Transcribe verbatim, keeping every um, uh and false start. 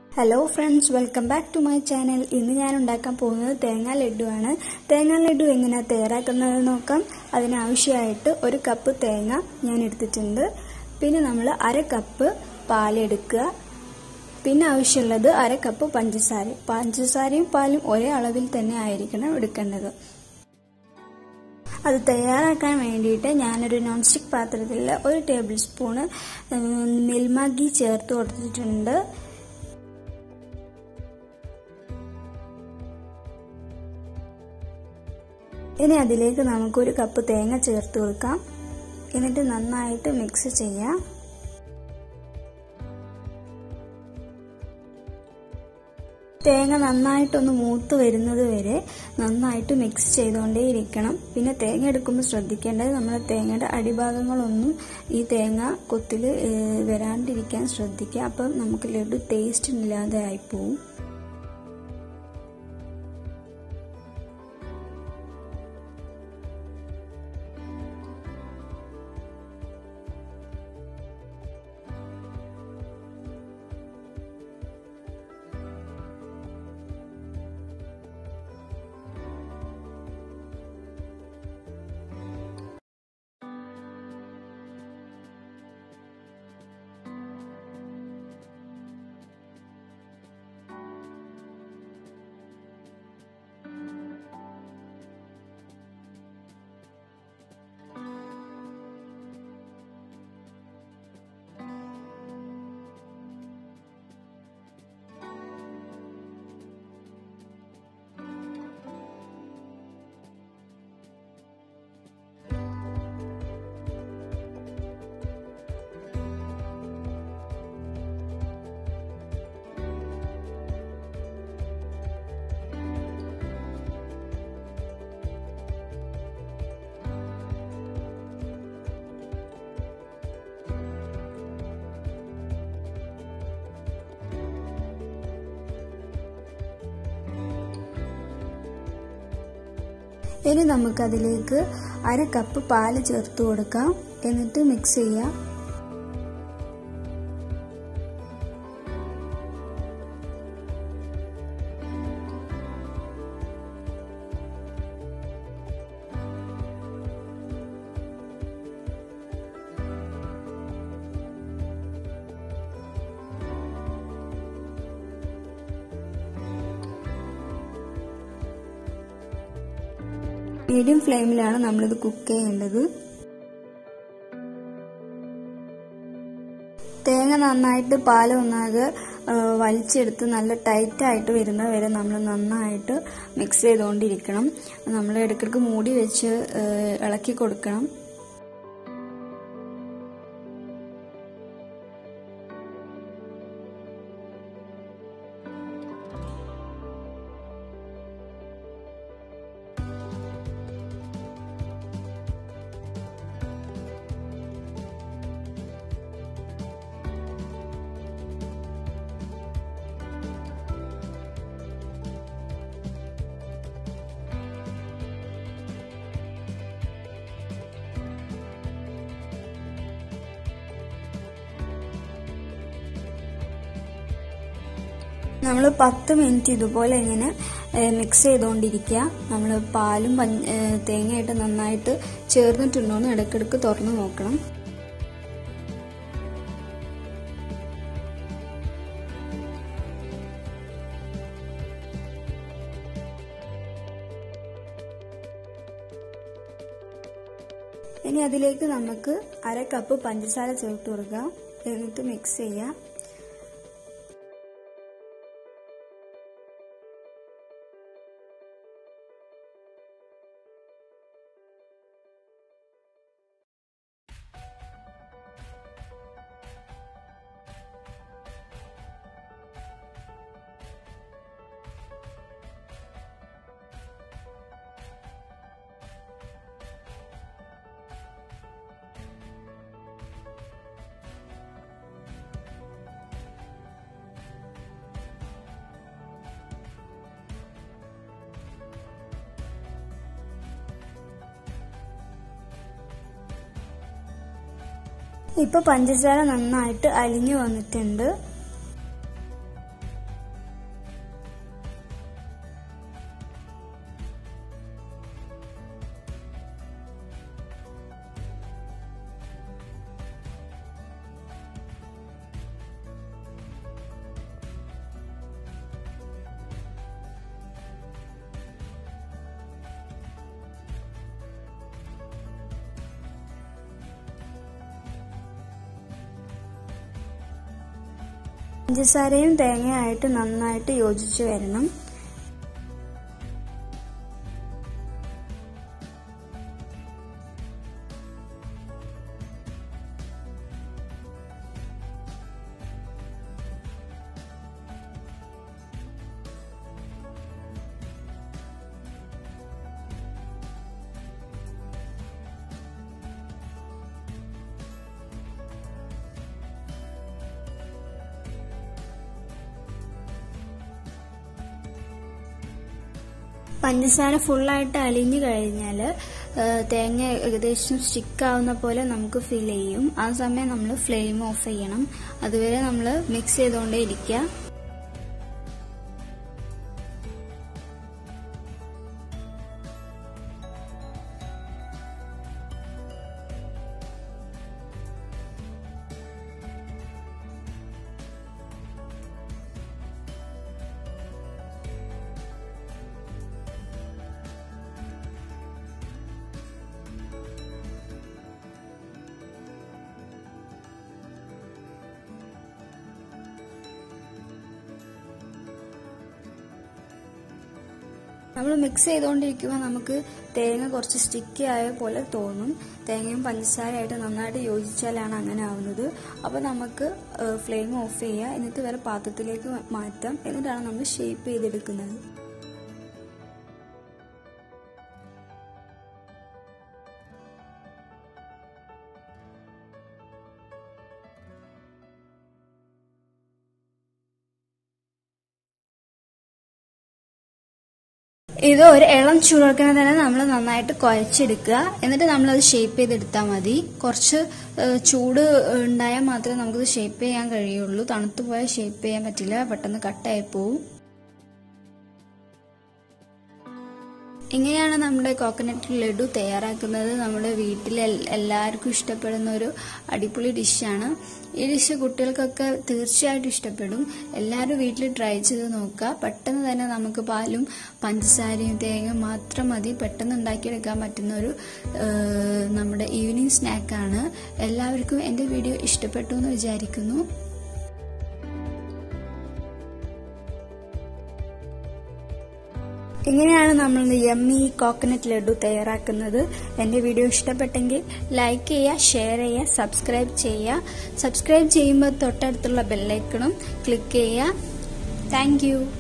Hello friends, welcome back to my channel. ഇന്ന് ഞാൻ ഉണ്ടാക്കാൻ പോകുന്നത് തേങ്ങ ലഡു ആണ്. തേങ്ങ ലഡു എങ്ങനെ തയ്യാറാക്കുന്നത് നോക്കാം. അതിന് ആവശ്യമായിട്ട് ഒരു കപ്പ് തേങ്ങ ഞാൻ എടുത്തിട്ടുണ്ട്. പിന്നെ നമ്മൾ അര കപ്പ് പാൽ എടുക്കുക. പിന്നെ ആവശ്യമുള്ളത് അര കപ്പ് പഞ്ചസാര. പഞ്ചസാരയും പാലും ഒരേ അളവിൽ തന്നെ ആയിരിക്കണം എടുക്കേണ്ടത്. അത് തയ്യാറാക്കാൻ വേണ്ടിയിട്ട് ഞാനൊരു നോൺ സ്റ്റിക് പാത്രത്തിൽ ഒരു ടേബിൾ സ്പൂൺ മിൽമ ഗീ ചേർത്ത് കൊടുത്തിട്ടുണ്ട്. ഇനി അതിലേക്ക് നമുക്ക് ഒരു കപ്പ് തേങ്ങ ചേർത്ത് കൊടുക്കാം. എന്നിട്ട് നന്നായിട്ട് മിക്സ് ചെയ്യാം. തേങ്ങ നന്നായിട്ടൊന്ന് മൂത്ത് വരുന്നത് വരെ നന്നായിട്ട് മിക്സ് ചെയ്തുകൊണ്ടേയിരിക്കണം. പിന്നെ തേങ്ങ എടുക്കുമ്പോൾ ശ്രദ്ധിക്കേണ്ടത് നമ്മുടെ തേങ്ങയുടെ അടിഭാഗങ്ങളൊന്നും ഈ തേങ്ങ കൊത്തിൽ വരാണ്ടിരിക്കാൻ ശ്രദ്ധിക്കുക. അപ്പം നമുക്ക് ലഡു ടേസ്റ്റ് ഇല്ലാതെ ആയിപ്പോവും. ഇനി നമുക്കതിലേക്ക് അര കപ്പ് പാല് ചേർത്ത് കൊടുക്കാം. എന്നിട്ട് മിക്സ് ചെയ്യാം. മീഡിയം ഫ്ലെയിമിലാണ് നമ്മളിത് കുക്ക് ചെയ്യേണ്ടത്. തേങ്ങ നന്നായിട്ട് പാൽ ഒന്നാകെ വലിച്ചെടുത്ത് നല്ല ടൈറ്റ് ആയിട്ട് വരുന്നത് വരെ നമ്മൾ നന്നായിട്ട് മിക്സ് ചെയ്തുകൊണ്ടിരിക്കണം. നമ്മൾ ഇടയ്ക്കിടയ്ക്ക് മൂടി വെച്ച് ഇളക്കി കൊടുക്കണം. നമ്മൾ പത്ത് മിനിറ്റ് ഇതുപോലെ ഇങ്ങനെ മിക്സ് ചെയ്തുകൊണ്ടിരിക്കുക. നമ്മൾ പാലും തേങ്ങയായിട്ട് നന്നായിട്ട് ചേർന്നിട്ടുണ്ടോ എന്ന് ഇടയ്ക്കിടയ്ക്ക് തുറന്ന് നോക്കണം. ഇനി അതിലേക്ക് നമുക്ക് അര കപ്പ് പഞ്ചസാര ചേർത്ത് കൊടുക്കാം. എന്നിട്ട് മിക്സ് ചെയ്യാം. ഇപ്പോൾ പഞ്ചസാര നന്നായിട്ട് അലിഞ്ഞു വന്നിട്ടുണ്ട്. പഞ്ചസാരയും തേങ്ങയായിട്ട് നന്നായിട്ട് യോജിച്ചു വരണം. പഞ്ചസാര ഫുള്ളായിട്ട് അലിഞ്ഞു കഴിഞ്ഞാൽ തേങ്ങ ഏകദേശം സ്റ്റിക്ക് ആവുന്ന പോലെ നമുക്ക് ഫീൽ ചെയ്യും. ആ സമയം നമ്മൾ ഫ്ലെയിം ഓഫ് ചെയ്യണം. അതുവരെ നമ്മൾ മിക്സ് ചെയ്തുകൊണ്ടേ ഇരിക്കുക. നമ്മൾ മിക്സ് ചെയ്തുകൊണ്ടിരിക്കുമ്പോൾ നമുക്ക് തേങ്ങ കുറച്ച് സ്റ്റിക്കി ആയ പോലെ തോന്നും. തേങ്ങയും പഞ്ചസാരയായിട്ട് നന്നായിട്ട് യോജിച്ചാലാണ് അങ്ങനെ ആവുന്നത്. അപ്പോൾ നമുക്ക് ഫ്ലെയിം ഓഫ് ചെയ്യുക, എന്നിട്ട് വേറെ പാത്രത്തിലേക്ക് മാറ്റാം. എന്നിട്ടാണ് നമ്മൾ ഷേപ്പ് ചെയ്തെടുക്കുന്നത്. ഇത് ഒരു ഇളം ചൂടൊക്കെ തന്നെ നമ്മൾ നന്നായിട്ട് കുഴച്ചെടുക്കുക. എന്നിട്ട് നമ്മളത് ഷേപ്പ് ചെയ്തെടുത്താൽ മതി. കുറച്ച് ചൂട് ഉണ്ടായാൽ മാത്രമേ നമുക്കത് ഷേപ്പ് ചെയ്യാൻ കഴിയുള്ളൂ. തണുത്തു പോയാൽ ഷേപ്പ് ചെയ്യാൻ പറ്റില്ല, പെട്ടെന്ന് കട്ടായി പോവും. ഇങ്ങനെയാണ് നമ്മുടെ കോക്കനട്ട് ലഡു തയ്യാറാക്കുന്നത്. നമ്മുടെ വീട്ടിൽ എല്ലാവർക്കും ഇഷ്ടപ്പെടുന്ന ഒരു അടിപൊളി ഡിഷാണ്. ഈ ഡിഷ് കുട്ടികൾക്കൊക്കെ തീർച്ചയായിട്ടും ഇഷ്ടപ്പെടും. എല്ലാവരും വീട്ടിൽ ട്രൈ ചെയ്ത് നോക്കുക. പെട്ടെന്ന് തന്നെ നമുക്ക് പാലും പഞ്ചസാരയും തേങ്ങ മാത്രം മതി പെട്ടെന്ന് ഉണ്ടാക്കിയെടുക്കാൻ പറ്റുന്ന ഒരു നമ്മുടെ ഈവനിങ് സ്നാക്കാണ്. എല്ലാവർക്കും എൻ്റെ വീഡിയോ ഇഷ്ടപ്പെട്ടു എന്ന് വിചാരിക്കുന്നു. ഇങ്ങനെയാണ് നമ്മൾ യമ്മി കോക്കനട്ട് ലഡു തയ്യാറാക്കുന്നത്. എൻ്റെ വീഡിയോ ഇഷ്ടപ്പെട്ടെങ്കിൽ ലൈക്ക് ചെയ്യുക, ഷെയർ ചെയ്യുക, സബ്സ്ക്രൈബ് ചെയ്യുക. സബ്സ്ക്രൈബ് ചെയ്യുമ്പോൾ തൊട്ടടുത്തുള്ള ബെല്ലൈക്കണും ക്ലിക്ക് ചെയ്യുക. Thank U.